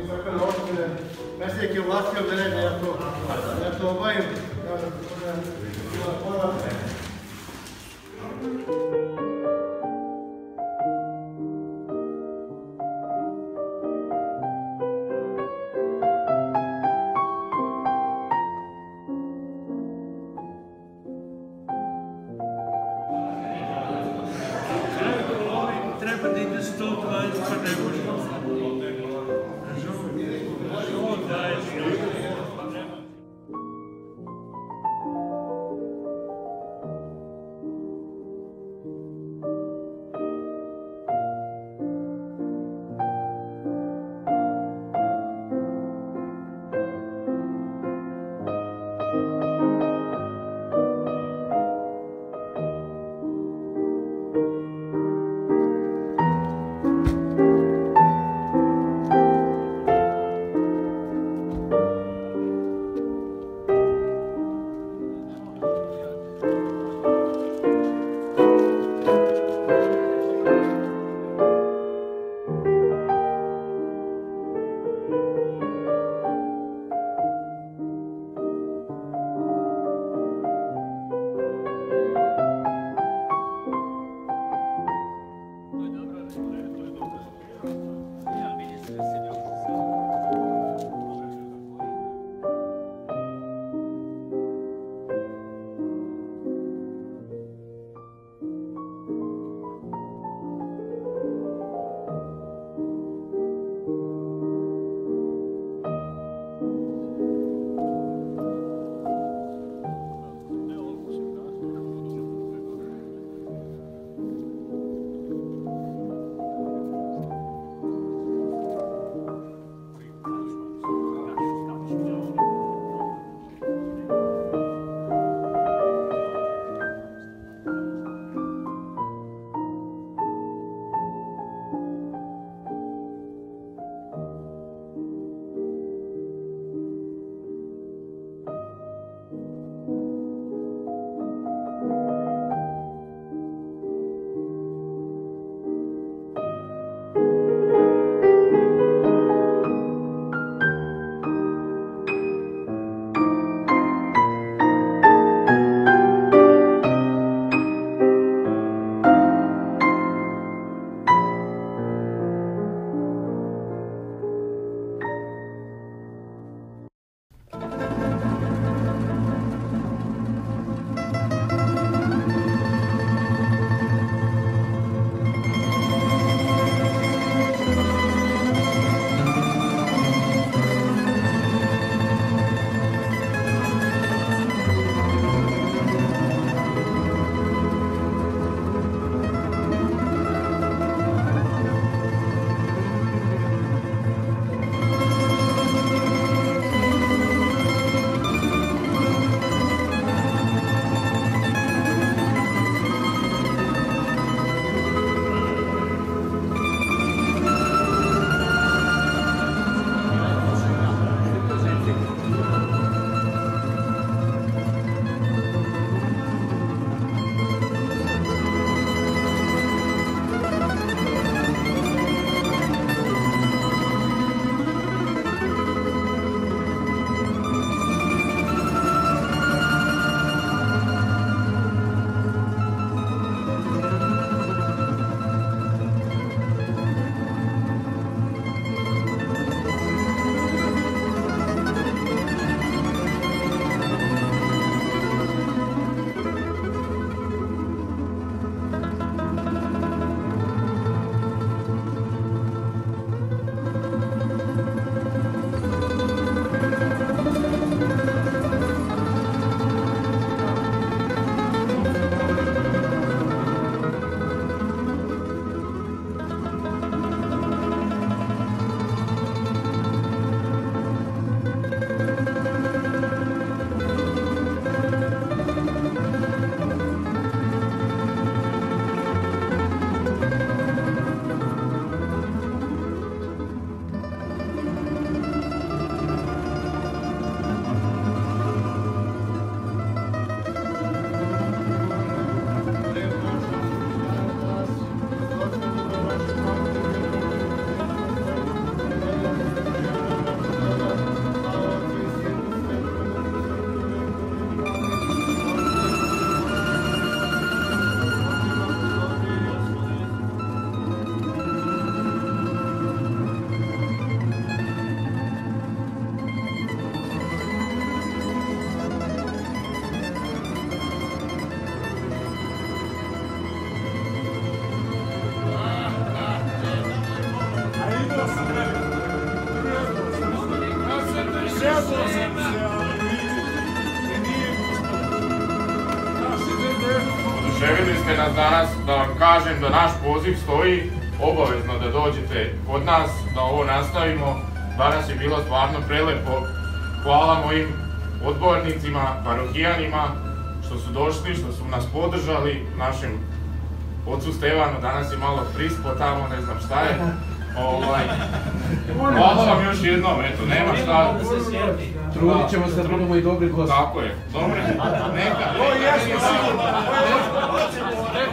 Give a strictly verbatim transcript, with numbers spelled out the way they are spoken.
tako da oštine, mesijek je vlastio mene da ja to, ja to obavim. Kažem, to je bila podatne. Treba da ide sto dvadeset, pa ne može. sto dvadeset. Oduševili ste nas danas, da vam kažem da naš poziv stoji, obavezno da dođete kod nas, da ovo nastavimo. Danas je bilo stvarno prelepo. Hvala mojim odbornicima, parohijanima što su došli, što su nas podržali, našem ocu Stevanu, danas je malo prispo tamo, ne znam šta je. Ovaj, hvala vam još jednom, eto, nema šta. Trudit ćemo se da budemo i dobri gosti. Tako je, dobri, neka. O, jesmo sigurno.